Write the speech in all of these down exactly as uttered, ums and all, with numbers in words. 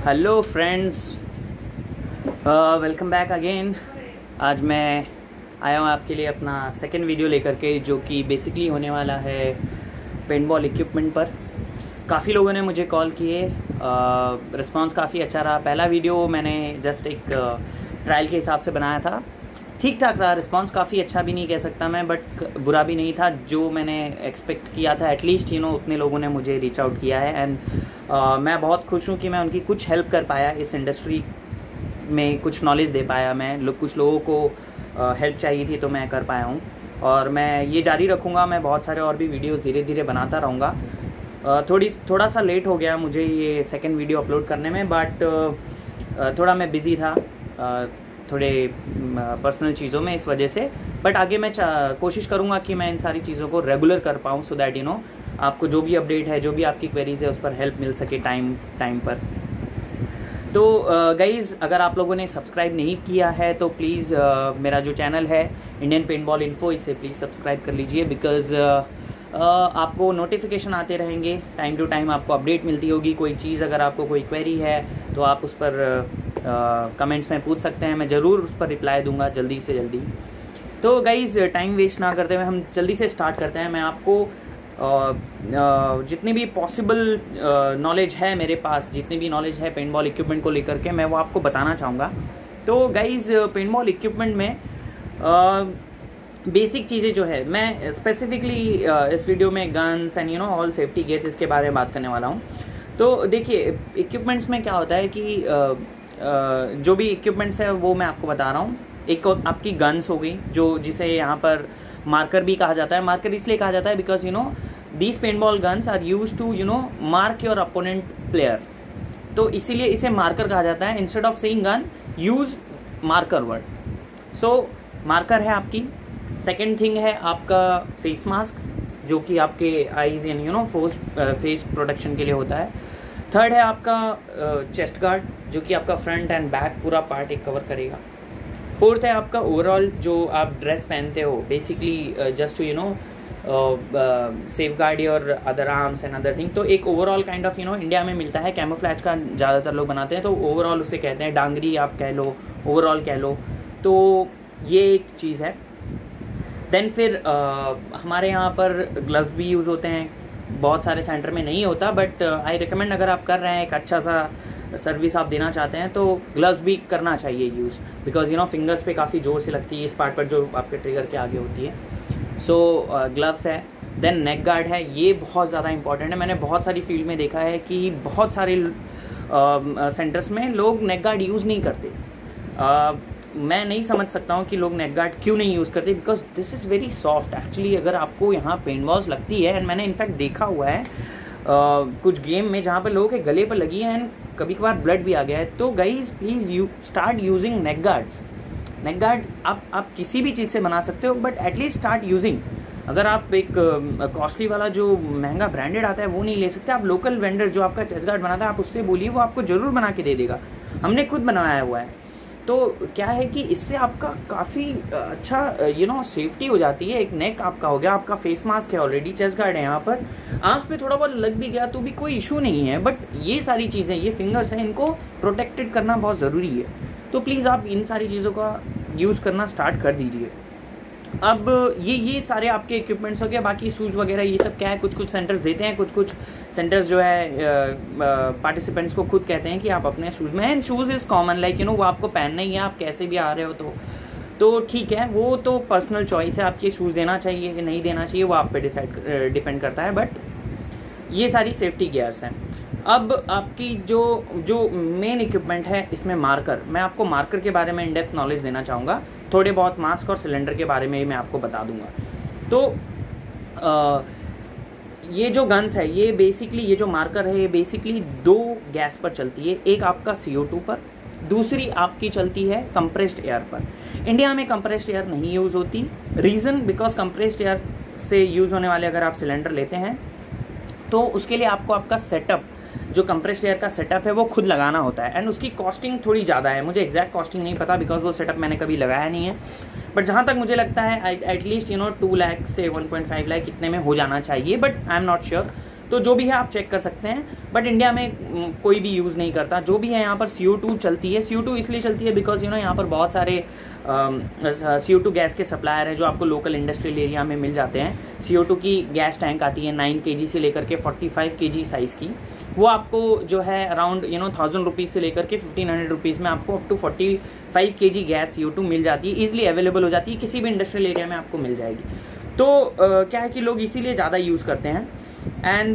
Hello friends, welcome back again. आज मैं आया हूँ आपके लिए अपना सेकंड वीडियो लेकर के, जो कि बेसिकली होने वाला है पेंटबॉल इक्विपमेंट पर। काफ़ी लोगों ने मुझे कॉल किए, रिस्पांस काफ़ी अच्छा रहा। पहला वीडियो मैंने जस्ट एक ट्रायल के हिसाब से बनाया था, ठीक ठाक रहा। रिस्पांस काफ़ी अच्छा भी नहीं कह सकता मैं, बट बुरा भी नहीं था। जो मैंने एक्सपेक्ट किया था एटलीस्ट यू नो उतने लोगों ने मुझे रीच आउट किया है। एंड uh, मैं बहुत खुश हूँ कि मैं उनकी कुछ हेल्प कर पाया, इस इंडस्ट्री में कुछ नॉलेज दे पाया। मैं लो, कुछ लोगों को हेल्प uh, चाहिए थी तो मैं कर पाया हूँ, और मैं ये जारी रखूँगा। मैं बहुत सारे और भी वीडियोज़ धीरे धीरे बनाता रहूँगा। uh, थोड़ी थोड़ा सा लेट हो गया मुझे ये सेकेंड वीडियो अपलोड करने में, बट uh, थोड़ा मैं बिज़ी था uh, थोड़े पर्सनल चीज़ों में, इस वजह से। बट आगे मैं कोशिश करूँगा कि मैं इन सारी चीज़ों को रेगुलर कर पाऊँ, सो दैट यू नो आपको जो भी अपडेट है, जो भी आपकी क्वेरीज है, उस पर हेल्प मिल सके टाइम टाइम पर। तो गाइज़, uh, अगर आप लोगों ने सब्सक्राइब नहीं किया है तो प्लीज़ uh, मेरा जो चैनल है इंडियन पेंटबॉल इन्फो, इसे प्लीज़ सब्सक्राइब कर लीजिए। बिकॉज़ uh, uh, आपको नोटिफिकेशन आते रहेंगे, टाइम टू टाइम आपको अपडेट मिलती होगी। कोई चीज़ अगर आपको कोई क्वेरी है तो आप उस पर कमेंट्स uh, में पूछ सकते हैं, मैं ज़रूर उस पर रिप्लाई दूंगा जल्दी से जल्दी। तो गाइज़, टाइम वेस्ट ना करते हुए हम जल्दी से स्टार्ट करते हैं। मैं आपको Uh, uh, जितनी भी पॉसिबल नॉलेज uh, है मेरे पास, जितनी भी नॉलेज है पेंटबॉल इक्विपमेंट को लेकर के, मैं वो आपको बताना चाहूँगा। तो गाइज़, पेंटबॉल इक्विपमेंट में बेसिक uh, चीज़ें जो है, मैं स्पेसिफिकली uh, इस वीडियो में guns and you know all safety gears, इसके बारे में बात करने वाला हूँ। तो देखिए, इक्विपमेंट्स में क्या होता है कि uh, uh, जो भी इक्विपमेंट्स है वो मैं आपको बता रहा हूँ। एक आपकी गन्स हो गई, जो जिसे यहाँ पर मार्कर भी कहा जाता है। मार्कर इसलिए कहा जाता है because you know these paintball guns are use to you know mark your opponent player, तो इसीलिए इसे मार्कर कहा जाता है। Instead of saying gun, use marker word. So marker है आपकी। सेकेंड थिंग है आपका फेस मास्क, जो कि आपके eyes and you know face face protection के लिए होता है। थर्ड है आपका चेस्ट uh, गार्ड, जो कि आपका फ्रंट एंड बैक पूरा पार्ट एक कवर करेगा। फोर्थ है आपका ओवरऑल जो आप ड्रेस पहनते हो, basically just to you know safeguard your other arms and other thing. तो एक overall kind of you know India में मिलता है, कैमोफ्लैज का ज़्यादातर लोग बनाते हैं, तो ओवरऑल उसे कहते हैं। डांगरी आप कह लो, ओवरऑल कह लो, तो ये एक चीज़ है। देन फिर uh, हमारे यहाँ पर ग्लव्स भी यूज़ होते हैं, बहुत सारे सेंटर में नहीं होता, बट आई रिकमेंड अगर आप कर रहे हैं, एक अच्छा सा सर्विस आप देना चाहते हैं, तो ग्लव्स भी करना चाहिए use. Because you know fingers पे काफ़ी ज़ोर से लगती है, इस पार्ट पर जो आपके ट्रिगर के आगे होती है। सो ग्लव्स है। देन नेक गार्ड है, ये बहुत ज़्यादा इंपॉर्टेंट है। मैंने बहुत सारी फील्ड में देखा है कि बहुत सारे सेंटर्स uh, में लोग नेक गार्ड यूज़ नहीं करते। uh, मैं नहीं समझ सकता हूँ कि लोग नेक गार्ड क्यों नहीं यूज़ करते, because this is very soft actually. अगर आपको यहाँ पेंटबॉल्स लगती है, एंड मैंने इनफैक्ट देखा हुआ है uh, कुछ गेम में जहाँ पर लोगों के गले पर लगी है एंड कभी कभार ब्लड भी आ गया है। तो guys please you start using neck guards. Neck guard आप आप किसी भी चीज़ से बना सकते हो, बट एटलीस्ट स्टार्ट यूजिंग। अगर आप एक कॉस्टली uh, वाला जो महंगा ब्रांडेड आता है वो नहीं ले सकते, आप लोकल वेंडर जो आपका चेस्ट गार्ड बनाता है, आप उससे बोलिए, वो आपको ज़रूर बना के दे देगा। हमने खुद बनाया हुआ है। तो क्या है कि इससे आपका काफ़ी अच्छा यू नो सेफ्टी हो जाती है। एक नेक आपका हो गया, आपका फेस मास्क है ऑलरेडी, चेस्ट गार्ड है, यहाँ पर आर्म्स पे थोड़ा बहुत लग भी गया तो भी कोई इशू नहीं है। बट ये सारी चीज़ें, ये फिंगर्स हैं, इनको प्रोटेक्टेड करना बहुत ज़रूरी है। तो प्लीज़ आप इन सारी चीज़ों का यूज़ करना स्टार्ट कर दीजिए। अब ये ये सारे आपके इक्विपमेंट्स हो गए। बाकी शूज़ वगैरह ये सब क्या है, कुछ कुछ सेंटर्स देते हैं, कुछ कुछ सेंटर्स जो है पार्टिसिपेंट्स को खुद कहते हैं कि आप अपने शूज़ में, and shoes is common, like you know वो आपको पहनना ही है, आप कैसे भी आ रहे हो तो तो ठीक है, वो तो पर्सनल चॉइस है, आपके शूज़ देना चाहिए कि नहीं देना चाहिए, वो आप पे डिसाइड डिपेंड करता है। बट ये सारी सेफ्टी गियर्स हैं। अब आपकी जो जो मेन इक्विपमेंट है, इसमें मार्कर, मैं आपको मार्कर के बारे में इन डेप्थ नॉलेज देना चाहूँगा। थोड़े बहुत मास्क और सिलेंडर के बारे में मैं आपको बता दूंगा। तो आ, ये जो गन्स है, ये बेसिकली ये जो मार्कर है, ये बेसिकली दो गैस पर चलती है। एक आपका सी ओ टू पर, दूसरी आपकी चलती है कंप्रेस्ड एयर पर। इंडिया में कंप्रेस्ड एयर नहीं यूज़ होती। रीज़न, बिकॉज कंप्रेस्ड एयर से यूज़ होने वाले अगर आप सिलेंडर लेते हैं तो उसके लिए आपको आपका सेटअप, जो कंप्रेस्ड एयर का सेटअप है, वो खुद लगाना होता है, एंड उसकी कॉस्टिंग थोड़ी ज़्यादा है। मुझे एग्जैक्ट कॉस्टिंग नहीं पता, बिकॉज वो सेटअप मैंने कभी लगाया नहीं है, बट जहाँ तक मुझे लगता है at least you know two lakh से वन पॉइंट फाइव लाख इतने में हो जाना चाहिए, but I am not sure. तो जो भी है आप चेक कर सकते हैं, बट इंडिया में कोई भी यूज़ नहीं करता। जो भी है यहाँ पर सी ओ टू चलती है। सी ओ टू इसलिए चलती है बिकॉज यू नो यहाँ पर बहुत सारे सी ओ टू गैस के सप्लायर हैं जो आपको लोकल इंडस्ट्रियल एरिया में मिल जाते हैं। सी ओ टू की गैस टैंक आती है नाइन के जी से लेकर के फोर्टी फाइव के जी साइज़ की, वो आपको जो है around you know thousand rupees से लेकर के फिफ्टीन हंड्रेड रुपीज़ में आपको अप टू फोर्टी फाइव के जी गैस सी ओ टू मिल जाती है, ईजिली अवेलेबल हो जाती है, किसी भी इंडस्ट्रियल एरिया में आपको मिल जाएगी। तो uh, क्या है कि लोग इसीलिए ज़्यादा यूज़ करते हैं। एंड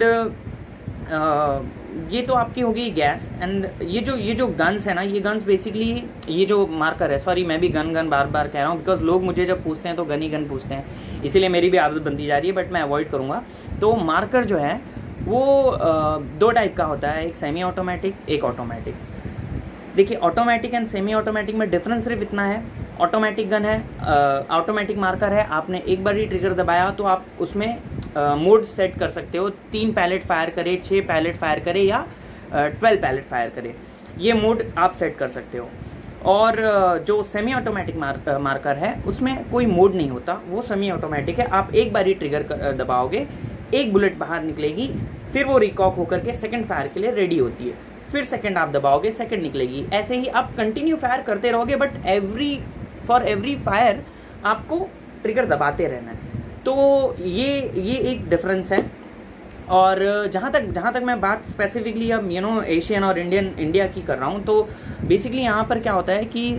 uh, ये तो आपकी हो गई गैस। एंड ये जो ये जो गन्स है ना, ये गन्स बेसिकली ये जो मार्कर है, सॉरी मैं भी गन गन बार बार कह रहा हूँ बिकॉज लोग मुझे जब पूछते हैं तो गन ही गन पूछते हैं, इसीलिए मेरी भी आदत बनती जा रही है, बट मैं अवॉइड करूँगा। तो मार्कर जो है वो uh, दो टाइप का होता है, एक सेमी ऑटोमेटिक, एक ऑटोमेटिक। देखिए ऑटोमेटिक एंड सेमी ऑटोमेटिक में डिफरेंस सिर्फ इतना है, ऑटोमेटिक गन है, ऑटोमेटिक मार्कर है, आपने एक बार ही ट्रिगर दबाया तो आप उसमें मोड uh, सेट कर सकते हो, तीन पैलेट फायर करे, छः पैलेट फायर करे या ट्वेल्व पैलेट फायर करे, ये मोड आप सेट कर सकते हो। और uh, जो सेमी ऑटोमेटिक मार, मार्कर है उसमें कोई मोड नहीं होता, वो सेमी ऑटोमेटिक है, आप एक बार ही ट्रिगर दबाओगे, एक बुलेट बाहर निकलेगी, फिर वो रिकॉक होकर के सेकेंड फायर के लिए रेडी होती है, फिर सेकेंड आप दबाओगे, सेकेंड निकलेगी, ऐसे ही आप कंटिन्यू फायर करते रहोगे, but every for every fire आपको ट्रिगर दबाते रहना है। तो ये ये एक डिफरेंस है। और जहाँ तक जहाँ तक मैं बात स्पेसिफिकली अब यू नो एशियन और इंडियन इंडिया की कर रहा हूँ, तो बेसिकली यहाँ पर क्या होता है कि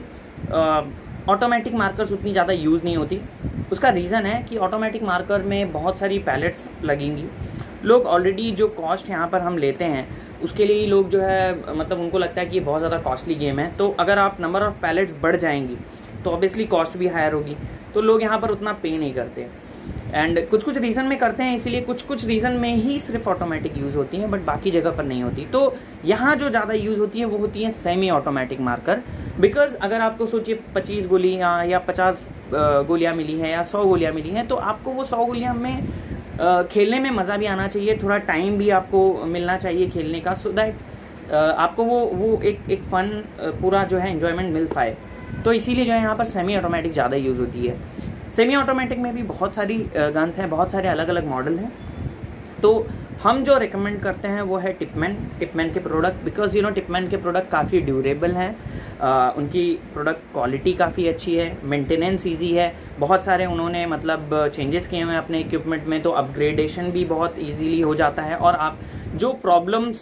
ऑटोमेटिक मार्कर्स उतनी ज़्यादा यूज़ नहीं होती। उसका रीज़न है कि ऑटोमेटिक मार्कर में बहुत सारी पैलेट्स लगेंगी, लोग ऑलरेडी जो कॉस्ट यहाँ पर हम लेते हैं उसके लिए लोग जो है मतलब उनको लगता है कि ये बहुत ज़्यादा कॉस्टली गेम है, तो अगर आप नंबर ऑफ़ पैलेट्स बढ़ जाएंगी तो ऑब्वियसली कॉस्ट भी हायर होगी, तो लोग यहाँ पर उतना पे नहीं करते। एंड कुछ कुछ रीज़न में करते हैं, इसीलिए कुछ कुछ रीज़न में ही सिर्फ ऑटोमेटिक यूज़ होती है, बट बाकी जगह पर नहीं होती। तो यहाँ जो ज़्यादा यूज़ होती है वो होती है सेमी ऑटोमेटिक मार्कर, बिकॉज अगर आपको सोचिए पच्चीस गोलियाँ या पचास गोलियाँ मिली हैं या सौ गोलियाँ मिली हैं, तो आपको वो सौ गोलियाँ में Uh, खेलने में मज़ा भी आना चाहिए, थोड़ा टाइम भी आपको मिलना चाहिए खेलने का, सो so दैट uh, आपको वो वो एक एक फ़न uh, पूरा जो है एन्जॉयमेंट मिल पाए। तो इसीलिए जो है यहाँ पर सेमी ऑटोमेटिक ज़्यादा यूज़ होती है। सेमी ऑटोमेटिक में भी बहुत सारी गन्स uh, हैं, बहुत सारे अलग अलग मॉडल हैं। तो हम जो रिकमेंड करते हैं वो है टिपमैन टिपमैन के product, because you know Tippmann के प्रोडक्ट काफ़ी ड्यूरेबल हैं, uh, उनकी प्रोडक्ट क्वालिटी काफ़ी अच्छी है, मेंटेनेंस इजी है, बहुत सारे उन्होंने मतलब चेंजेस किए हुए हैं अपने इक्विपमेंट में, तो अपग्रेडेशन भी बहुत इजीली हो जाता है। और आप जो प्रॉब्लम्स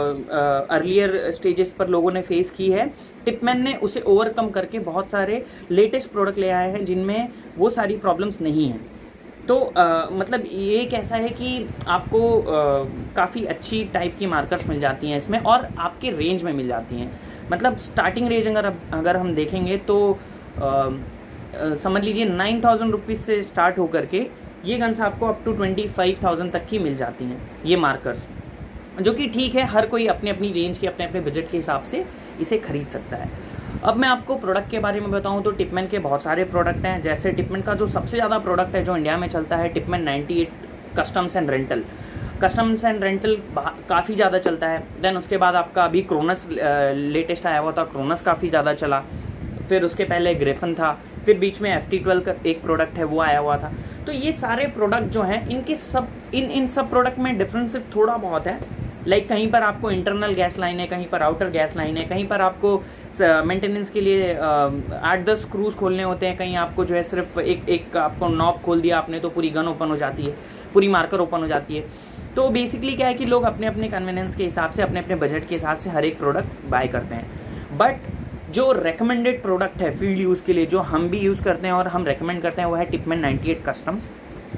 अर्लियर स्टेजेस पर लोगों ने फेस की है, टिपमैन ने उसे ओवरकम करके बहुत सारे लेटेस्ट प्रोडक्ट ले आए हैं जिनमें वो सारी प्रॉब्लम्स नहीं हैं। तो uh, मतलब ये एक ऐसा है कि आपको uh, काफ़ी अच्छी टाइप की मार्कर्स मिल जाती हैं इसमें, और आपके रेंज में मिल जाती हैं। मतलब स्टार्टिंग रेंज अगर अगर हम देखेंगे तो uh, uh, समझ लीजिए नाइन थाउजेंड रुपीज़ से स्टार्ट होकर के ये गन्स आपको up to twenty five thousand तक की मिल जाती हैं, ये मार्कर्स, जो कि ठीक है, हर कोई अपनी अपनी रेंज के अपने अपने बजट के हिसाब से इसे खरीद सकता है। अब मैं आपको प्रोडक्ट के बारे में बताऊं तो टिपमैन के बहुत सारे प्रोडक्ट हैं। जैसे टिपमैन का जो सबसे ज़्यादा प्रोडक्ट है जो इंडिया में चलता है, Tippmann ninety eight customs and rental. Customs and rental काफ़ी ज़्यादा चलता है। देन उसके बाद आपका अभी क्रोनस लेटेस्ट आया हुआ था, क्रोनस काफ़ी ज़्यादा चला। फिर उसके पहले ग्रिफन था, फिर बीच में एफ टी ट्वेल्व का एक प्रोडक्ट है वो आया हुआ था। तो ये सारे प्रोडक्ट जो हैं इनके सब इन इन सब प्रोडक्ट में डिफरेंस सिर्फ थोड़ा बहुत है। लाइक like, कहीं पर आपको इंटरनल गैस लाइन है, कहीं पर आउटर गैस लाइन है, कहीं पर आपको मेंटेनेंस के लिए आठ दस स्क्रूज खोलने होते हैं, कहीं आपको जो है सिर्फ एक एक आपको नॉब खोल दिया आपने तो पूरी गन ओपन हो जाती है, पूरी मार्कर ओपन हो जाती है। तो बेसिकली क्या है कि लोग अपने अपने कन्वीनियंस के हिसाब से, अपने अपने बजट के हिसाब से हर एक प्रोडक्ट बाय करते हैं। बट जो रेकमेंडेड प्रोडक्ट है फील्ड यूज़ के लिए, जो हम भी यूज़ करते हैं और हम रेकमेंड करते हैं, वो है टिपमैन नाइन्टी एट कस्टम्स।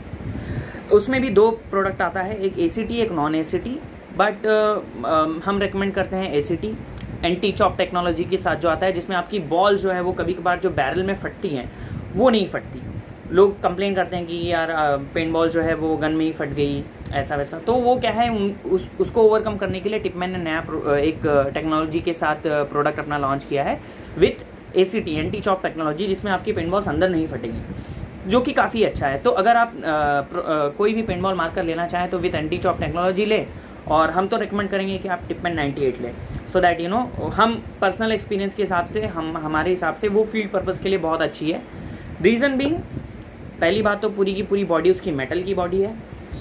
उसमें भी दो प्रोडक्ट आता है, एक ए सी टी, एक non A C T. But uh, uh, हम रेकमेंड करते हैं A C T, anti chop technology के साथ जो आता है, जिसमें आपकी बॉल जो है वो कभी कभार जो बैरल में फटती हैं वो नहीं फटती। लोग कंप्लेन करते हैं कि यार पेंट बॉल जो है वो गन में ही फट गई, ऐसा वैसा। तो वो क्या है, उन, उस, उसको ओवरकम करने के लिए टिपमैन ने नया एक टेक्नोलॉजी के साथ प्रोडक्ट अपना लॉन्च किया है with A C T, anti chop technology, जिसमें आपकी पेंट बॉल्स अंदर नहीं फटेगी, जो कि काफ़ी अच्छा है। तो अगर आप आ, आ, कोई भी पेंट बॉल मार्कर लेना चाहें तो विथ एंटी चॉप टेक्नोलॉजी ले, और हम तो रिकमेंड करेंगे कि आप टिपमैन नाइन्टी एट लें, सो दैट यू नो हम पर्सनल एक्सपीरियंस के हिसाब से, हम हमारे हिसाब से वो फील्ड पर्पस के लिए बहुत अच्छी है। रीज़न बीइंग, पहली बात तो पूरी की पूरी बॉडी उसकी मेटल की बॉडी है,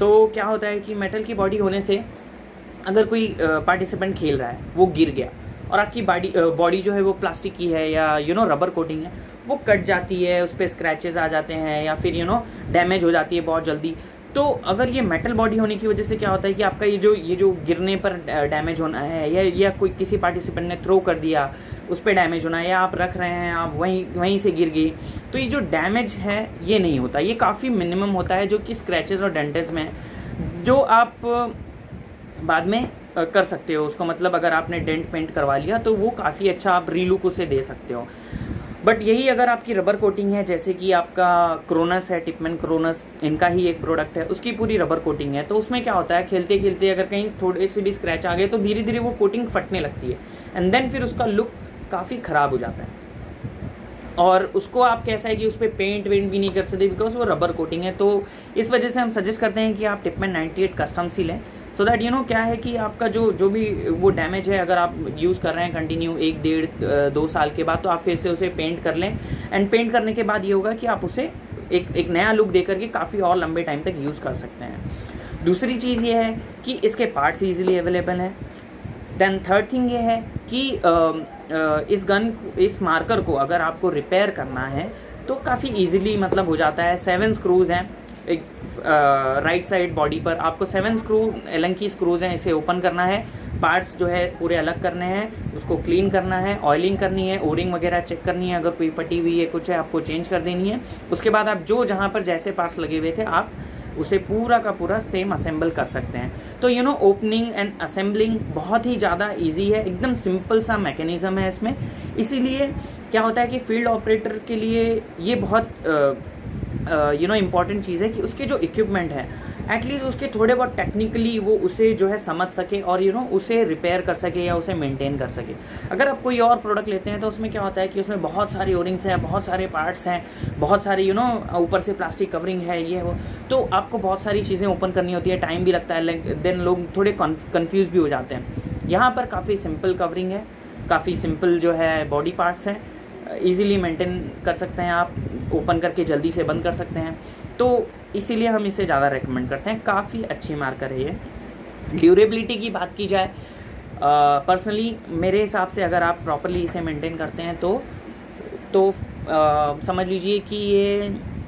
सो so, क्या होता है कि मेटल की बॉडी होने से अगर कोई पार्टिसिपेंट खेल रहा है, वो गिर गया और आपकी बॉडी बॉडी जो है वो प्लास्टिक की है या यू नो रबर कोटिंग है, वो कट जाती है, उस पर स्क्रैचेस आ जाते हैं या फिर यू नो डैमेज हो जाती है बहुत जल्दी। तो अगर ये मेटल बॉडी होने की वजह से क्या होता है कि आपका ये जो ये जो गिरने पर डैमेज होना है या या कोई किसी पार्टिसिपेंट ने थ्रो कर दिया उस पर डैमेज होना है, या आप रख रहे हैं आप वहीं वहीं से गिर गई, तो ये जो डैमेज है ये नहीं होता, ये काफ़ी मिनिमम होता है जो कि स्क्रैचेस और डेंटेज में जो आप बाद में कर सकते हो उसको। मतलब अगर आपने डेंट पेंट करवा लिया तो वो काफ़ी अच्छा आप रीलुक उसे दे सकते हो। बट यही अगर आपकी रबर कोटिंग है, जैसे कि आपका क्रोनस है, टिपमैन क्रोनस, इनका ही एक प्रोडक्ट है, उसकी पूरी रबर कोटिंग है, तो उसमें क्या होता है खेलते खेलते अगर कहीं थोड़े से भी स्क्रैच आ गए तो धीरे धीरे वो कोटिंग फटने लगती है एंड देन फिर उसका लुक काफ़ी ख़राब हो जाता है। और उसको आप कैसा है कि उस पर पेंट वेंट भी नहीं कर सकते बिकॉज वो रबर कोटिंग है। तो इस वजह से हम सजेस्ट करते हैं कि आप Tippmann ninety eight custom C लें, सो दैट यू नो क्या है कि आपका जो जो भी वो डैमेज है अगर आप यूज़ कर रहे हैं कंटिन्यू एक डेढ़ दो साल के बाद, तो आप फिर से उसे पेंट कर लें एंड पेंट करने के बाद ये होगा कि आप उसे एक एक नया लुक दे करके काफ़ी और लंबे टाइम तक यूज़ कर सकते हैं। दूसरी चीज़ ये है कि इसके पार्ट्स ईजिली अवेलेबल हैं। देन थर्ड थिंग ये है कि uh, uh, इस गन इस मार्कर को अगर आपको रिपेयर करना है तो काफ़ी इजीली मतलब हो जाता है। सेवन स्क्रूज़ हैं एक राइट साइड बॉडी पर, आपको सेवन स्क्रू एलन की स्क्रूज़ हैं, इसे ओपन करना है, पार्ट्स जो है पूरे अलग करने हैं, उसको क्लीन करना है, ऑयलिंग करनी है, ओरिंग वगैरह चेक करनी है, अगर कोई फटी हुई है कुछ है आपको चेंज कर देनी है। उसके बाद आप जो जहाँ पर जैसे पार्ट्स लगे हुए थे आप उसे पूरा का पूरा सेम असेंबल कर सकते हैं। तो you know opening and assembling बहुत ही ज़्यादा इजी है, एकदम सिंपल सा मैकेनिज़्म है इसमें। इसीलिए क्या होता है कि फील्ड ऑपरेटर के लिए ये बहुत यू नो इम्पॉर्टेंट चीज़ है कि उसके जो इक्विपमेंट है एटलीस्ट उसके थोड़े बहुत टेक्निकली वो उसे जो है समझ सके और यू नो उसे रिपेयर कर सके या उसे मेंटेन कर सके। अगर आप कोई और प्रोडक्ट लेते हैं तो उसमें क्या होता है कि उसमें बहुत सारी ओरिंग्स हैं, बहुत सारे पार्ट्स हैं, बहुत सारी यू नो ऊपर से प्लास्टिक कवरिंग है, ये वो, तो आपको बहुत सारी चीज़ें ओपन करनी होती है, टाइम भी लगता है, देन लोग थोड़े कन्फ्यूज़ भी हो जाते हैं। यहाँ पर काफ़ी सिंपल कवरिंग है, काफ़ी सिंपल जो है बॉडी पार्ट्स हैं, ईज़िली मेंटेन कर सकते हैं आप, ओपन करके जल्दी से बंद कर सकते हैं, तो इसीलिए हम इसे ज़्यादा रेकमेंड करते हैं। काफ़ी अच्छी मार्कर है ये। ड्यूरेबिलिटी की बात की जाए पर्सनली मेरे हिसाब से अगर आप प्रॉपरली इसे मेंटेन करते हैं तो तो आ, समझ लीजिए कि ये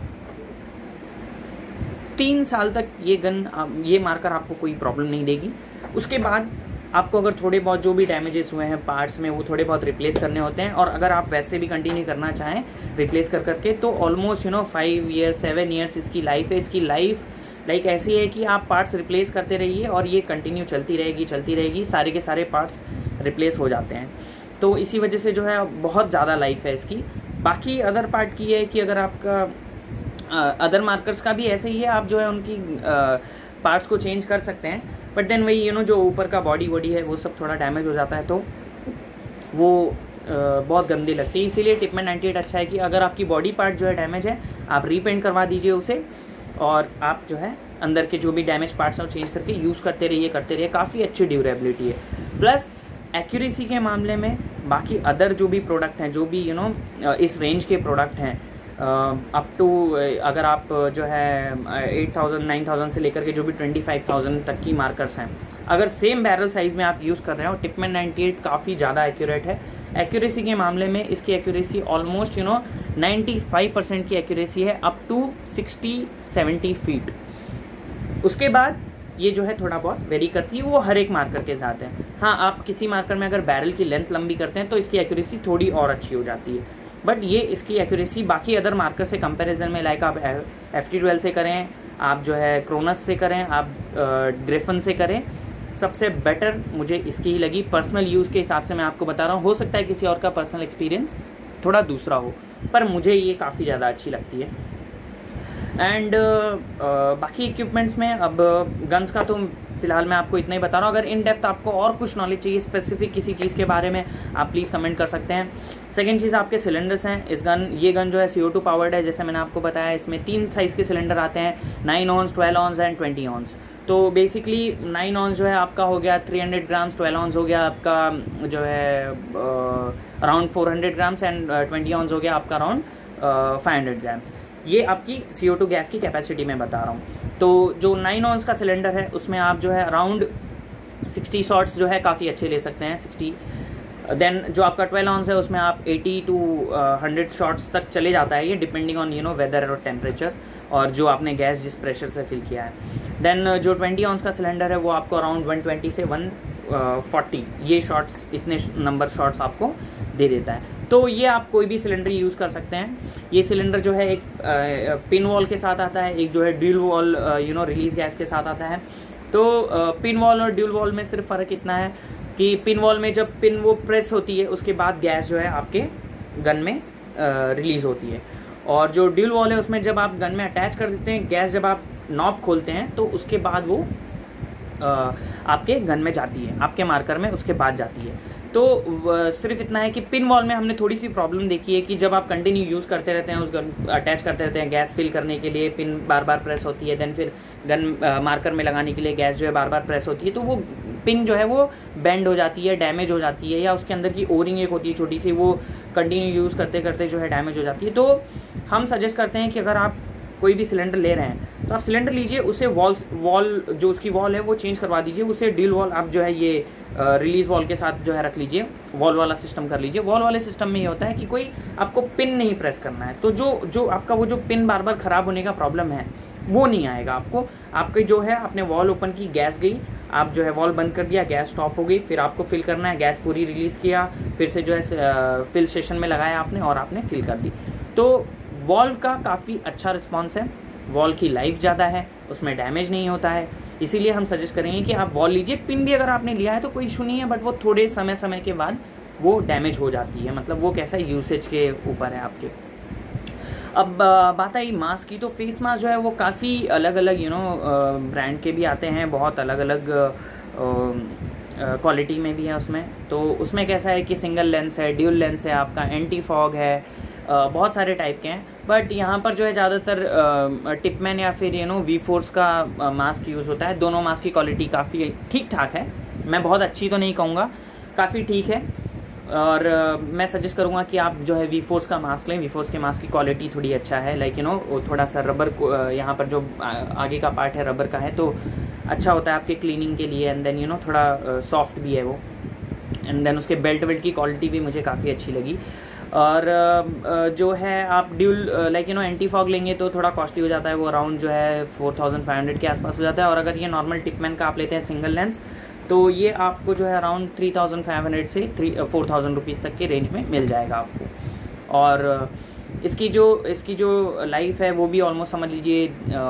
तीन साल तक ये गन ये मार्कर आपको कोई प्रॉब्लम नहीं देगी। उसके बाद आपको अगर थोड़े बहुत जो भी डैमेजेस हुए हैं पार्ट्स में वो थोड़े बहुत रिप्लेस करने होते हैं, और अगर आप वैसे भी कंटिन्यू करना चाहें रिप्लेस कर करके तो almost you know five years seven years इसकी लाइफ है। इसकी लाइफ लाइक ऐसी है कि आप पार्ट्स रिप्लेस करते रहिए और ये कंटिन्यू चलती रहेगी चलती रहेगी सारे के सारे पार्ट्स रिप्लेस हो जाते हैं। तो इसी वजह से जो है बहुत ज़्यादा लाइफ है इसकी। बाकी अदर पार्ट की है कि अगर आपका अदर uh, मार्कर्स का भी ऐसे ही है, आप जो है उनकी पार्ट्स uh, को चेंज कर सकते हैं, बट देन वही यू नो जो ऊपर का बॉडी बॉडी है वो सब थोड़ा डैमेज हो जाता है तो वो uh, बहुत गंदी लगती है। इसीलिए टिपमैन नाइन्टी एट अच्छा है कि अगर आपकी बॉडी पार्ट जो है डैमेज है आप रीपेंट करवा दीजिए उसे, और आप जो है अंदर के जो भी डैमेज पार्ट्स हैं चेंज करके यूज़ करते रहिए करते रहिए काफ़ी अच्छी ड्यूरेबिलिटी है। प्लस एक्यूरेसी के मामले में बाकी अदर जो भी प्रोडक्ट हैं, जो भी यू नो इस रेंज के प्रोडक्ट हैं अप टू अगर आप जो है एट थाउजेंड नाइन थाउजेंड से लेकर के जो भी ट्वेंटी फाइव थाउजेंड तक की मार्कर्स हैं, अगर सेम बैरल साइज़ में आप यूज़ कर रहे हो टिपमैन नाइन्टी एट काफ़ी ज़्यादा एक्यूरेट है। एक्यूरेसी के मामले में इसकी accuracy almost you know ninety five percent की एक्यूरेसी है up to sixty seventy feet. उसके बाद ये जो है थोड़ा बहुत वेरी करती है, वो हर एक मार्कर के साथ है। हाँ, आप किसी मार्कर में अगर बैरल की लेंथ लंबी करते हैं तो इसकी एक्यूरेसी थोड़ी और अच्छी हो जाती है, बट ये इसकी एक्यूरेसी बाकी अदर मार्कर से कंपैरिजन में लाइक आप एफ टी ट्वेल्व से करें, आप जो है क्रोनस से करें, आप ग्रिफन से करें, सबसे बेटर मुझे इसकी ही लगी। पर्सनल यूज़ के हिसाब से मैं आपको बता रहा हूँ, हो सकता है किसी और का पर्सनल एक्सपीरियंस थोड़ा दूसरा हो, पर मुझे ये काफ़ी ज़्यादा अच्छी लगती है। एंड uh, uh, बाकी इक्विपमेंट्स में अब गन्स का तो फिलहाल मैं आपको इतना ही बता रहा हूँ। अगर इन डेप्थ आपको और कुछ नॉलेज चाहिए स्पेसिफिक किसी चीज़ के बारे में आप प्लीज़ कमेंट कर सकते हैं। सेकंड चीज़ आपके सिलेंडर्स हैं। इस गन ये गन जो है सी ओ टू पावर्ड है, जैसे मैंने आपको बताया। इसमें तीन साइज़ के सिलेंडर आते हैं, nine ounce, twelve ounce and twenty ounce. तो बेसिकली नाइन ऑन्स जो है आपका हो गया three hundred grams, twelve ounce हो गया आपका जो है around four hundred grams and twenty ounce हो गया आपका अराउंड फाइव हंड्रेड ग्राम्स। ये आपकी सी ओ टू गैस की कैपेसिटी मैं बता रहा हूँ। तो जो नाइन ऑन्स का सिलेंडर है उसमें आप जो है अराउंड सिक्सटी शॉट्स जो है काफ़ी अच्छे ले सकते हैं, सिक्सटी। देन जो आपका ट्वेल्व ऑन्स है उसमें आप एटी टू हंड्रेड शॉट्स तक चले जाता है ये, depending on you know weather और टेम्परेचर और जो आपने गैस जिस प्रेशर से फिल किया है। देन जो ट्वेंटी ऑन्स का सिलेंडर है वो आपको अराउंड वन ट्वेंटी से वन फोर्टी ये शॉट्स, इतने नंबर शॉट्स आपको दे देता है। तो ये आप कोई भी सिलेंडर यूज़ कर सकते हैं। ये सिलेंडर जो है एक पिन वॉल के साथ आता है, एक जो है dual valve you know release gas के साथ आता है। तो पिन वॉल और ड्यूल वॉल में सिर्फ फ़र्क इतना है कि पिन वॉल में जब पिन वो प्रेस होती है उसके बाद गैस जो है आपके गन में रिलीज़ होती है, और जो ड्यूल वॉल है उसमें जब आप गन में अटैच कर देते हैं गैस, जब आप नॉब खोलते हैं तो उसके बाद वो आ, आपके गन में जाती है, आपके मार्कर में उसके बाद जाती है। तो सिर्फ इतना है कि पिन वॉल में हमने थोड़ी सी प्रॉब्लम देखी है कि जब आप कंटिन्यू यूज़ करते रहते हैं उस गन अटैच करते रहते हैं, गैस फिल करने के लिए पिन बार बार प्रेस होती है, देन फिर गन मार्कर में लगाने के लिए गैस जो है बार बार प्रेस होती है, तो वो पिन जो है वो बेंड हो जाती है, डैमेज हो जाती है, या उसके अंदर की ओरिंग एक होती है छोटी सी, वो कंटिन्यू यूज़ करते करते जो है डैमेज हो जाती है। तो हम सजेस्ट करते हैं कि अगर आप कोई भी सिलेंडर ले रहे हैं तो आप सिलेंडर लीजिए, उसे वॉल वॉल जो उसकी वॉल है वो चेंज करवा दीजिए, उसे ड्यूल वॉल आप जो है ये रिलीज वॉल के साथ जो है रख लीजिए, वॉल वाला सिस्टम कर लीजिए। वॉल वाले सिस्टम में ये होता है कि कोई आपको पिन नहीं प्रेस करना है, तो जो जो आपका वो जो पिन बार बार ख़राब होने का प्रॉब्लम है वो नहीं आएगा आपको। आपके जो है आपने वॉल ओपन की, गैस गई, आप जो है वॉल बंद कर दिया, गैस स्टॉप हो गई, फिर आपको फिल करना है, गैस पूरी रिलीज़ किया, फिर से जो है फिल स्टेशन में लगाया आपने और आपने फिल कर दी। तो वॉल्व का काफ़ी अच्छा रिस्पॉन्स है, वॉल की लाइफ ज़्यादा है, उसमें डैमेज नहीं होता है, इसीलिए हम सजेस्ट करेंगे कि आप वॉल लीजिए। पिन भी अगर आपने लिया है तो कोई इशू नहीं है, बट वो थोड़े समय समय के बाद वो डैमेज हो जाती है, मतलब वो कैसा यूसेज के ऊपर है आपके। अब बात आई मास्क की, तो फेस मास्क जो है वो काफ़ी अलग अलग यू नो ब्रांड के भी आते हैं, बहुत अलग अलग क्वालिटी में भी है उसमें। तो उसमें कैसा है कि सिंगल लेंस है, ड्यूल लेंस है, आपका एंटी फॉग है, uh, बहुत सारे टाइप के हैं। बट यहाँ पर जो है ज़्यादातर टिपमैन या फिर यू नो वी फोर्स का मास्क यूज़ होता है। दोनों मास्क की क्वालिटी काफ़ी ठीक ठाक है, मैं बहुत अच्छी तो नहीं कहूँगा, काफ़ी ठीक है। और uh, मैं सजेस्ट करूँगा कि आप जो है वी फोर्स का मास्क लें। वी फोर्स के मास्क की क्वालिटी थोड़ी अच्छा है, लाइक यू नो वो थोड़ा सा रबर को यहाँ पर जो आगे का पार्ट है रबर का है, तो अच्छा होता है आपके क्लीनिंग के लिए। एंड देन यू नो थोड़ा सॉफ्ट भी है वो। एंड देन उसके बेल्ट वेल्ट की क्वालिटी भी मुझे काफ़ी अच्छी लगी। और जो है आप dual like you know anti fog लेंगे तो थोड़ा कॉस्टली हो जाता है, वो अराउंड जो है फोर थाउजेंड फाइव हंड्रेड के आसपास हो जाता है। और अगर ये नॉर्मल टिपमैन का आप लेते हैं सिंगल लेंस, तो ये आपको जो है around three thousand five hundred से थ्री फोर थाउजेंड रुपीज़ तक के रेंज में मिल जाएगा आपको। और इसकी जो इसकी जो लाइफ है वो भी ऑलमोस्ट समझ लीजिए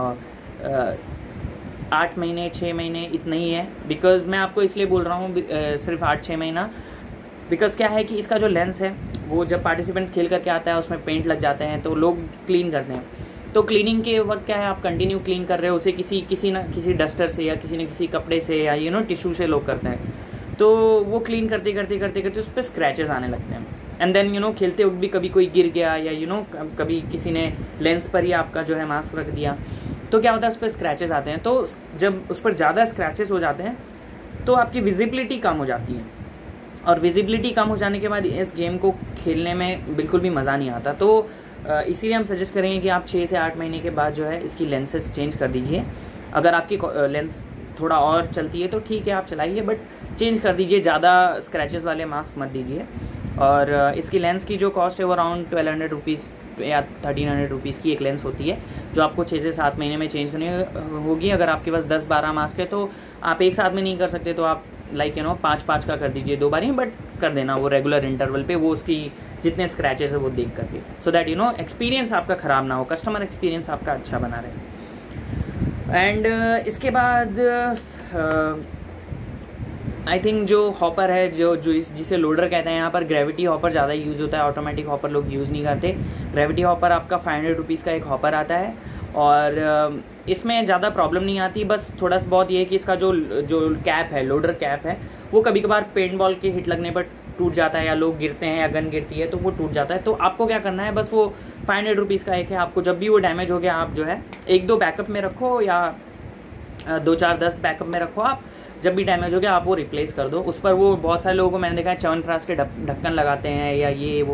आठ महीने छः महीने इतना ही है। बिकॉज़ मैं आपको इसलिए बोल रहा हूँ सिर्फ आठ छः महीना, बिकॉज़ क्या है कि इसका जो लेंस है वो जब पार्टिसिपेंट्स खेल करके आता है उसमें पेंट लग जाते हैं तो लोग क्लीन करते हैं। तो क्लीनिंग के वक्त क्या है, आप कंटिन्यू क्लीन कर रहे हो उसे किसी किसी ना किसी डस्टर से या किसी न किसी कपड़े से या यू नो टिश्यू से लोग करते हैं, तो वो क्लीन करते करते करते करते उस पर स्क्रैचेस आने लगते हैं। एंड देन यू नो खेलते वक्त भी कभी कोई गिर गया या यू नो कभी किसी ने लेंस पर ही आपका जो है मास्क रख दिया, तो क्या होता है उस पर स्क्रैचेस आते हैं। तो जब उस पर ज़्यादा स्क्रैचेस हो जाते हैं तो आपकी विजिबिलिटी कम हो जाती है, और विजिबिलिटी कम हो जाने के बाद इस गेम को खेलने में बिल्कुल भी मज़ा नहीं आता। तो इसीलिए हम सजेस्ट करेंगे कि आप छः से आठ महीने के बाद जो है इसकी लेंसेज चेंज कर दीजिए। अगर आपकी लेंस थोड़ा और चलती है तो ठीक है आप चलाइए, बट चेंज कर दीजिए, ज़्यादा स्क्रैचेस वाले मास्क मत दीजिए। और इसकी लेंस की जो कॉस्ट है वो अराउंड ट्वेल्व हंड्रेड रुपीज़ या थर्टीन हंड्रेड रुपीज़ की एक लेंस होती है, जो आपको छः से सात महीने में चेंज करनी होगी। अगर आपके पास दस बारह मास्क है तो आप एक साथ में नहीं कर सकते, तो आप लाइक यू नो पाँच पाँच का कर दीजिए दो बार ही, बट कर देना वो रेगुलर इंटरवल पे, वो उसकी जितने स्क्रैचेस है वो देख करके, so that you know experience आपका ख़राब ना हो, कस्टमर एक्सपीरियंस आपका अच्छा बना रहे। एंड uh, इसके बाद आई uh, थिंक जो हॉपर है, जो जो जिसे लोडर कहते हैं, यहाँ पर ग्रेविटी हॉपर ज़्यादा यूज़ होता है, ऑटोमेटिक हॉपर लोग यूज़ नहीं करते। ग्रेविटी हॉपर आपका फाइव हंड्रेड रुपीज़ का एक हॉपर आता है, और uh, इसमें ज़्यादा प्रॉब्लम नहीं आती। बस थोड़ा सा बहुत ये है कि इसका जो जो कैप है, लोडर कैप है, वो कभी कभार पेंट बॉल के हिट लगने पर टूट जाता है, या लोग गिरते हैं या गन गिरती है तो वो टूट जाता है। तो आपको क्या करना है, बस वो फाइव हंड्रेड रुपीज़ का एक है, आपको जब भी वो डैमेज हो गया आप जो है एक दो बैकअप में रखो, या दो चार दस बैकअप में रखो, आप जब भी डैमेज हो गया आप वो रिप्लेस कर दो। उस पर वो बहुत सारे लोगों को मैंने देखा है च्यवनप्राश के ढक्कन लगाते हैं या ये वो,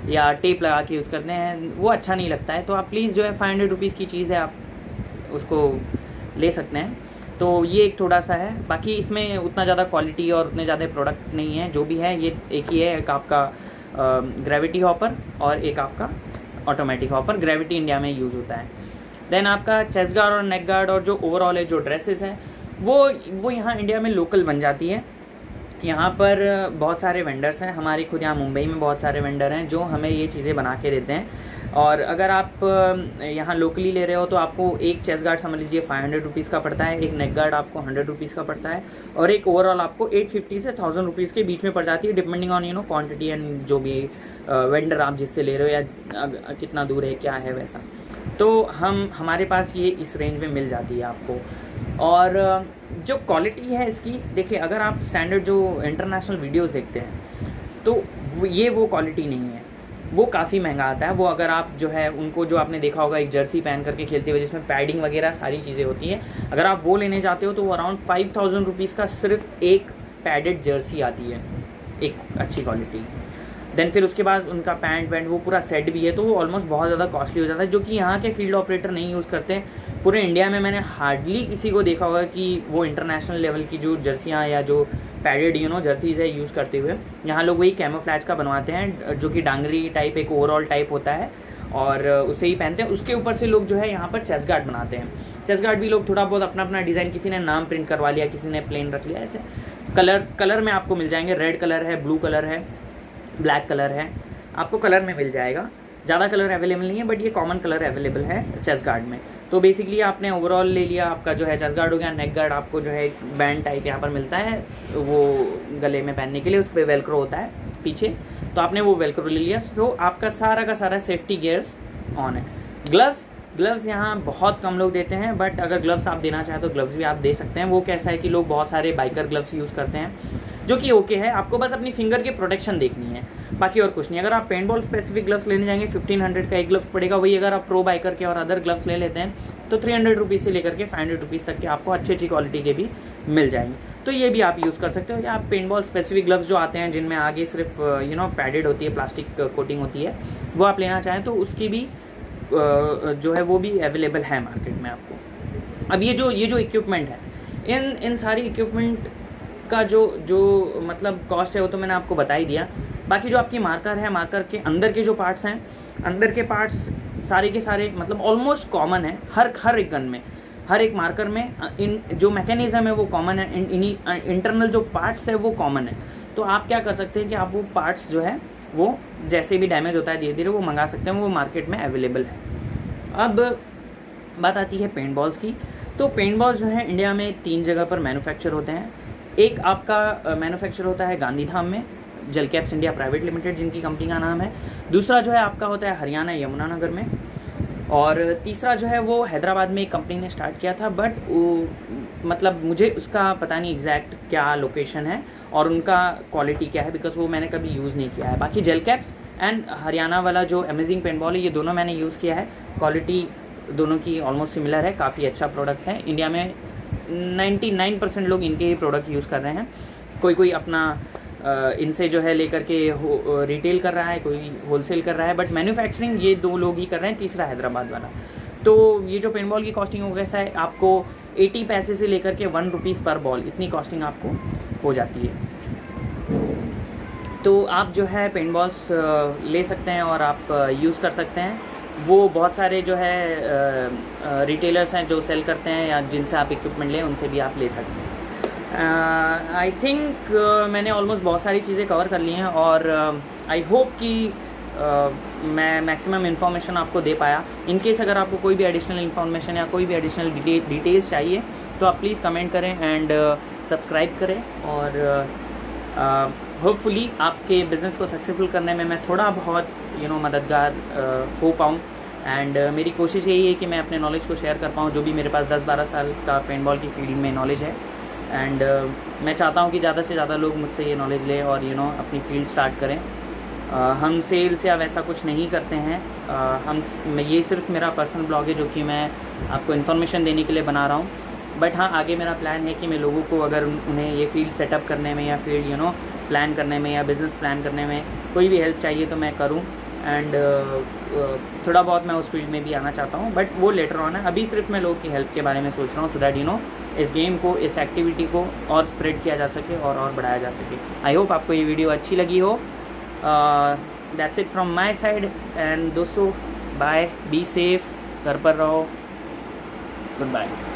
या टेप लगा के यूज़ करते हैं, वो अच्छा नहीं लगता है। तो आप प्लीज़ जो है फाइव हंड्रेड रुपीज़ की चीज़ है, आप उसको ले सकते हैं। तो ये एक थोड़ा सा है, बाकी इसमें उतना ज़्यादा क्वालिटी और उतने ज़्यादा प्रोडक्ट नहीं है। जो भी है ये एक ही है, एक आपका ग्रेविटी हॉपर और एक आपका ऑटोमेटिक हॉपर। ग्रेविटी इंडिया में यूज़ होता है। देन आपका चेस्ट गार्ड और नेक गार्ड और जो ओवरऑल है जो ड्रेसेस हैं वो वो यहाँ इंडिया में लोकल बन जाती है। यहाँ पर बहुत सारे वेंडर्स हैं, हमारे खुद यहाँ मुंबई में बहुत सारे वेंडर हैं जो हमें ये चीज़ें बना के देते हैं। और अगर आप यहाँ लोकली ले रहे हो तो आपको एक चेस्ट गार्ड समझ लीजिए फाइव हंड्रेड रुपीज़ का पड़ता है, एक नेक गार्ड आपको हंड्रेड रुपीज़ का पड़ता है, और एक ओवरऑल आपको एट फिफ्टी से थाउजेंड रुपीज़ के बीच में पड़ जाती है, depending on you know quantity and जो भी वेंडर आप जिससे ले रहे हो या कितना दूर है क्या है वैसा। तो हम हमारे पास ये इस रेंज में मिल जाती है आपको। और जो क्वालिटी है इसकी, देखिए अगर आप स्टैंडर्ड जो इंटरनेशनल वीडियोस देखते हैं तो ये वो क्वालिटी नहीं है, वो काफ़ी महंगा आता है। वो अगर आप जो है उनको जो आपने देखा होगा एक जर्सी पहन करके खेलते हुए जिसमें पैडिंग वगैरह सारी चीज़ें होती हैं, अगर आप वो लेने जाते हो तो वो अराउंड फाइव थाउजेंड रुपीज़ का सिर्फ एक पैडेड जर्सी आती है, एक अच्छी क्वालिटी। देन फिर उसके बाद उनका पैंट वैंट वो पूरा सेट भी है, तो वो ऑलमोस्ट बहुत ज़्यादा कॉस्टली हो जाता है, जो कि यहाँ के फील्ड ऑपरेटर नहीं यूज़ करते। पूरे इंडिया में मैंने हार्डली किसी को देखा होगा कि वो इंटरनेशनल लेवल की जो जर्सियाँ या जो पैडेड यू नो जर्सीज़ है यूज़ करते हुए। यहाँ लोग वही कैमोफ्लैज का बनवाते हैं जो कि डांगरी टाइप एक ओवरऑल टाइप होता है और उसे ही पहनते हैं। उसके ऊपर से लोग जो है यहाँ पर चेस्ट गार्ड बनाते हैं। चेस्ट गार्ड भी लोग थोड़ा बहुत अपना अपना डिज़ाइन, किसी ने नाम प्रिंट करवा लिया, किसी ने प्लेन रख लिया, ऐसे कलर कलर में आपको मिल जाएंगे। रेड कलर है, ब्लू कलर है, ब्लैक कलर है, आपको कलर में मिल जाएगा। ज़्यादा कलर अवेलेबल नहीं है बट ये कॉमन कलर अवेलेबल है चेस्ट गार्ड में। तो बेसिकली आपने ओवरऑल ले लिया, आपका जो है चेस्ट गार्ड हो गया। नेक गार्ड आपको जो है बैंड टाइप यहाँ पर मिलता है, तो वो गले में पहनने के लिए, उस पर वेलक्रो होता है पीछे, तो आपने वो वेलक्रो ले लिया। तो आपका सारा का सारा सेफ्टी गियर्स ऑन है। ग्लव्स ग्लव्स यहाँ बहुत कम लोग देते हैं, बट अगर ग्लव्स आप देना चाहें तो ग्लव्स भी आप दे सकते हैं। वो कैसा है कि लोग बहुत सारे बाइकर ग्लव्स यूज़ करते हैं, जो कि ओके है, आपको बस अपनी फिंगर की प्रोटेक्शन देखनी है, बाकी और कुछ नहीं। अगर आप पेंटबॉल स्पेसिफिक ग्लव्स लेने जाएंगे फिफ्टीन हंड्रेड का एक ग्लव्स पड़ेगा। वही अगर आप प्रो बाइकर के और अदर ग्लव्स ले लेते हैं तो थ्री हंड्रेड रुपीज़ से लेकर के फाइव हंड्रेड रुपीज़ तक के आपको अच्छी अच्छी क्वालिटी के भी मिल जाएंगे। तो ये भी आप यूज़ कर सकते हो। या आप पेंटबॉल स्पेसिफिक ग्लव्स जो आते हैं जिनमें आगे सिर्फ यू नो पैडेड होती है, प्लास्टिक कोटिंग होती है, वो आप लेना चाहें तो उसकी भी जो है वो भी अवेलेबल है मार्केट में आपको। अब ये जो ये जो इक्विपमेंट है, इन इन सारी इक्विपमेंट का जो जो मतलब कॉस्ट है वो तो मैंने आपको बता ही दिया। बाकी जो आपकी मार्कर है, मार्कर के अंदर के जो पार्ट्स हैं, अंदर के पार्ट्स सारे के सारे मतलब ऑलमोस्ट कॉमन है हर हर एक गन में, हर एक मार्कर में। इन जो मैकेनिज्म है वो कॉमन है, इन इन्हीं इंटरनल जो पार्ट्स है वो कॉमन है। तो आप क्या कर सकते हैं कि आप वो पार्ट्स जो है वो जैसे भी डैमेज होता है धीरे धीरे वो मंगा सकते हैं, वो मार्केट में अवेलेबल है। अब बात आती है पेंट बॉल्स की। तो पेंट बॉल्स जो है इंडिया में तीन जगह पर मैन्युफैक्चर होते हैं। एक आपका मैन्युफैक्चर होता है गांधीधाम में, gel caps India private limited जिनकी कंपनी का नाम है। दूसरा जो है आपका होता है हरियाणा यमुनानगर में, और तीसरा जो है वो हैदराबाद में एक कंपनी ने स्टार्ट किया था, बट वो मतलब मुझे उसका पता नहीं एग्जैक्ट क्या लोकेशन है और उनका क्वालिटी क्या है, बिकॉज वो मैंने कभी यूज़ नहीं किया है। बाकी जेल कैप्स एंड हरियाणा वाला जो अमेजिंग पेंटबॉल है, ये दोनों मैंने यूज़ किया है। क्वालिटी दोनों की ऑलमोस्ट सिमिलर है, काफ़ी अच्छा प्रोडक्ट है। इंडिया में नाइन्टी नाइन परसेंट लोग इनके ही प्रोडक्ट यूज़ कर रहे हैं। कोई कोई अपना इनसे जो है लेकर के रिटेल कर रहा है, कोई होलसेल कर रहा है, बट मैन्युफैक्चरिंग ये दो लोग ही कर रहे हैं, तीसरा हैदराबाद वाला। तो ये जो पेंटबॉल की कॉस्टिंग हो कैसा है, आपको एटी पैसे से लेकर के वन रुपीज़ पर बॉल इतनी कॉस्टिंग आपको हो जाती है। तो आप जो है पेंटबॉल्स ले सकते हैं और आप यूज़ कर सकते हैं। वो बहुत सारे जो है रिटेलर्स हैं जो सेल करते हैं या जिनसे आप इक्विपमेंट लें उनसे भी आप ले सकते हैं। आई uh, थिंक uh, मैंने ऑलमोस्ट बहुत सारी चीज़ें कवर कर ली हैं और आई uh, होप कि uh, मैं मैक्सिमम इन्फॉर्मेशन आपको दे पाया। इन केस अगर आपको कोई भी एडिशनल इन्फॉर्मेशन या कोई भी एडिशनल डिटेल्स चाहिए तो आप प्लीज़ कमेंट करें एंड सब्सक्राइब uh, करें, और होपफुली uh, uh, आपके बिज़नेस को सक्सेसफुल करने में मैं थोड़ा बहुत यू नो मददगार uh, हो पाऊँ। एंड uh, मेरी कोशिश यही है कि मैं अपने नॉलेज को शेयर कर पाऊँ, जो भी मेरे पास दस बारह साल का पेंटबॉल की फील्ड में नॉलेज है। एंड uh, मैं चाहता हूँ कि ज़्यादा से ज़्यादा लोग मुझसे ये नॉलेज लें और यू you नो know, अपनी फील्ड स्टार्ट करें। uh, हम सेल्स या वैसा कुछ नहीं करते हैं, uh, हम ये सिर्फ मेरा पर्सनल ब्लॉग है जो कि मैं आपको इन्फॉर्मेशन देने के लिए बना रहा हूँ। बट हाँ, आगे मेरा प्लान है कि मैं लोगों को अगर उन्हें ये फील्ड सेटअप करने में या फील्ड यू नो प्लान करने में या बिज़नेस प्लान करने में कोई भी हेल्प चाहिए तो मैं करूँ। एंड थोड़ा बहुत मैं उस फील्ड में भी आना चाहता हूँ, बट वो लेटर ऑन है। अभी सिर्फ मैं लोगों की हेल्प के बारे में सोच रहा हूँ, सो दैट यू नो इस गेम को, इस एक्टिविटी को और स्प्रेड किया जा सके और और बढ़ाया जा सके। आई होप आपको ये वीडियो अच्छी लगी हो। That's it from my side, and दोस्तों बाय, बी सेफ, घर पर रहो, गुड बाय।